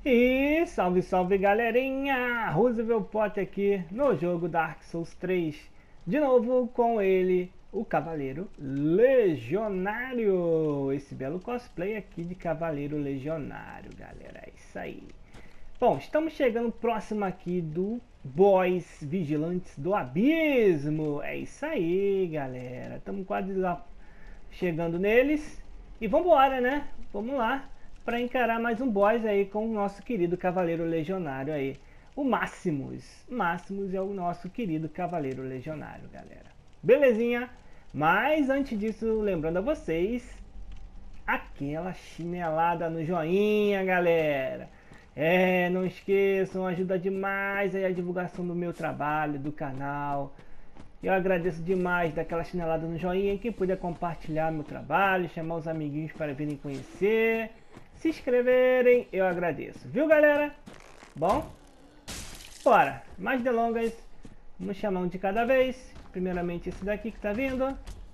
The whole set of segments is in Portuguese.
E salve, salve galerinha! Roosevelt Potter aqui no jogo Dark Souls 3. De novo com ele, o Cavaleiro Legionário. Esse belo cosplay aqui de Cavaleiro Legionário, galera. É isso aí. Bom, estamos chegando próximo aqui do Boss Vigilantes do Abismo. É isso aí, galera. Estamos quase lá chegando neles. E vambora, né? Vamos lá para encarar mais um boss aí com o nosso querido Cavaleiro Legionário aí. O Máximos. Máximos é o nosso querido Cavaleiro Legionário, galera. Belezinha? Mas antes disso, lembrando a vocês, aquela chinelada no joinha, galera. Não esqueçam, ajuda demais aí a divulgação do meu trabalho, do canal. Eu agradeço demais daquela chinelada no joinha. Quem puder compartilhar meu trabalho, chamar os amiguinhos para virem conhecer, se inscreverem, eu agradeço. Viu, galera? Bom, bora. Mais delongas, vamos chamar um de cada vez. Primeiramente esse daqui que tá vindo.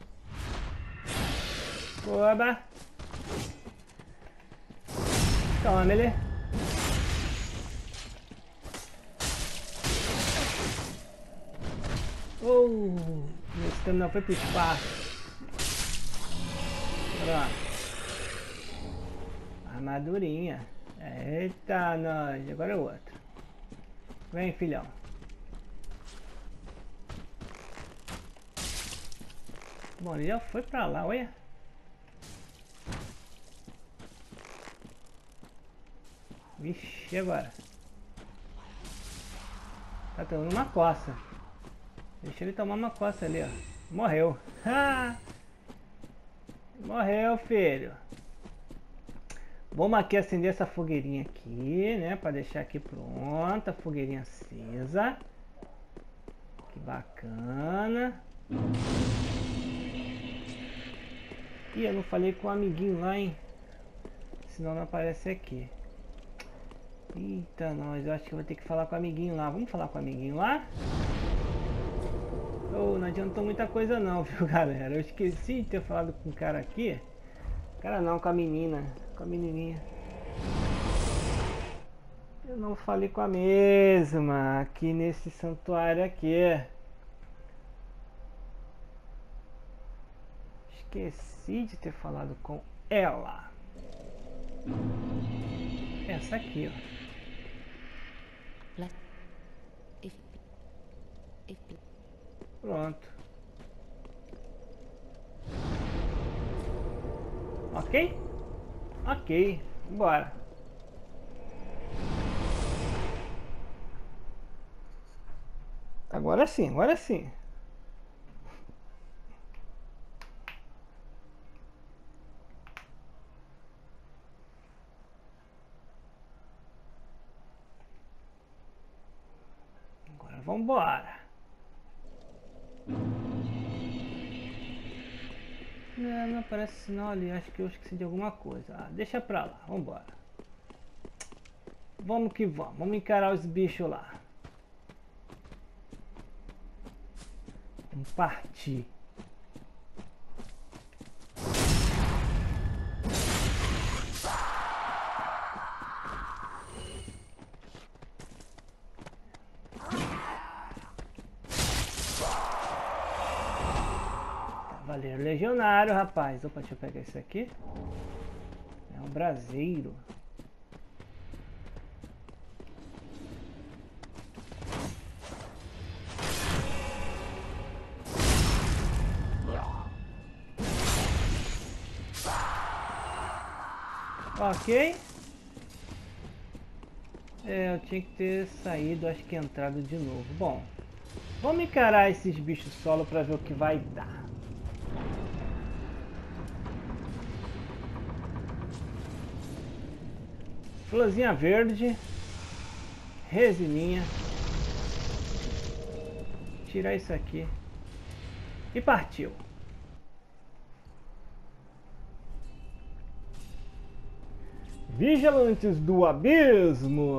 Oba. Toma ele. Meu estamina foi pro espaço. Pronto. Armadurinha. Eita, nós. Agora é o outro. Vem, filhão. Bom, ele já foi pra lá, olha. Vixe, e agora? Tá tomando uma coça. Deixa ele tomar uma coça ali, ó. Morreu. Morreu, filho. Vamos aqui acender essa fogueirinha aqui, né? Pra deixar aqui pronta. Fogueirinha acesa. Que bacana. Ih, eu não falei com o amiguinho lá, hein? Senão não aparece aqui. Eita, nós. Eu acho que eu vou ter que falar com o amiguinho lá. Vamos falar com o amiguinho lá? Oh, não adiantou muita coisa não, viu, galera? Eu esqueci de ter falado com o cara aqui. Cara não, com a menina. Com a menininha. Eu não falei com a mesma aqui nesse santuário aqui. Esqueci de ter falado com ela. Essa aqui, ó. Pronto. Ok? Ok. Bora. Agora sim, agora sim. Agora vamos embora. Não aparece sinal ali, acho que eu esqueci de alguma coisa. Deixa pra lá, vambora. Vamos que vamos, vamos encarar os bichos lá. Vamos partir. Cavaleiro Legionário, rapaz. Opa, deixa eu pegar isso aqui. É um braseiro. Ok. Eu tinha que ter saído, acho que entrado de novo. Bom, vamos encarar esses bichos solo para ver o que vai dar. Florzinha verde, resininha, tirar isso aqui e partiu. Vigilantes do Abismo.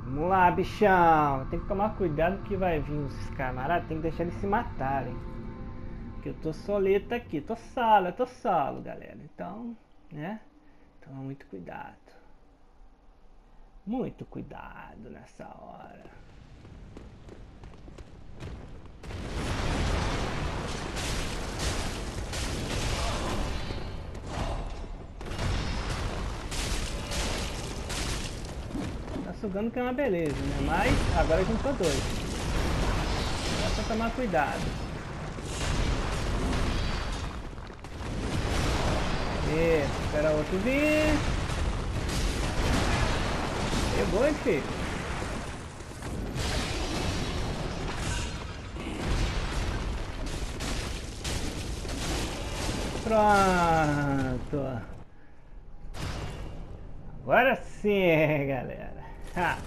Vamos lá, bichão. Tem que tomar cuidado que vai vir os camaradas. Tem que deixar eles se matarem. Porque eu tô solito aqui. Tô solo, galera. Então, né? Toma muito cuidado. Muito cuidado nessa hora. Tá sugando que é uma beleza, né? Mas agora juntou dois. É só tomar cuidado. Isso, espera o outro vir. Pegou, hein, filho? Pronto. Agora sim, galera. Ha.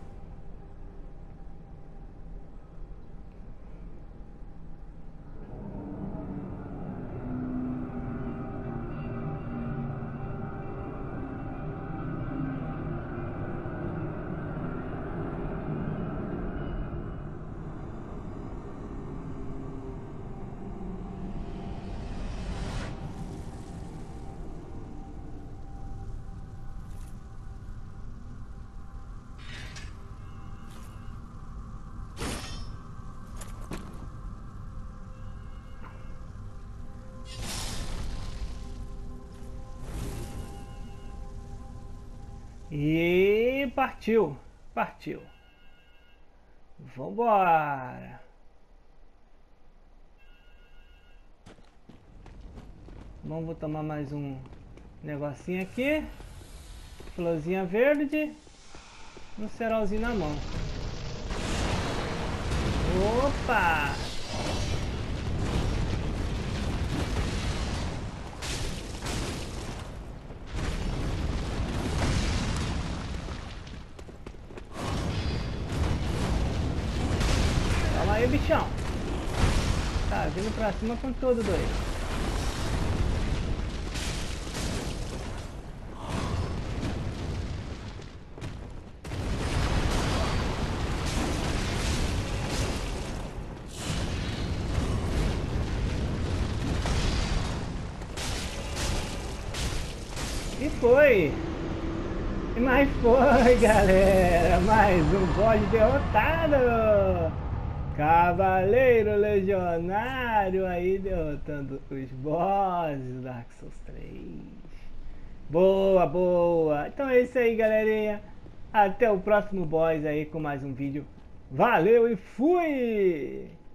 E partiu, partiu. Vambora. Vamos tomar mais um negocinho aqui. Florzinha verde. Um cerolzinho na mão. Opa! Calma aí, bichão. Tá vindo pra cima com tudo, doido. E foi! Mas foi, galera! Mais um boss derrotado! Cavaleiro Legionário aí derrotando os bosses do Dark Souls 3. Boa, boa! Então é isso aí, galerinha. Até o próximo boss aí com mais um vídeo. Valeu e fui!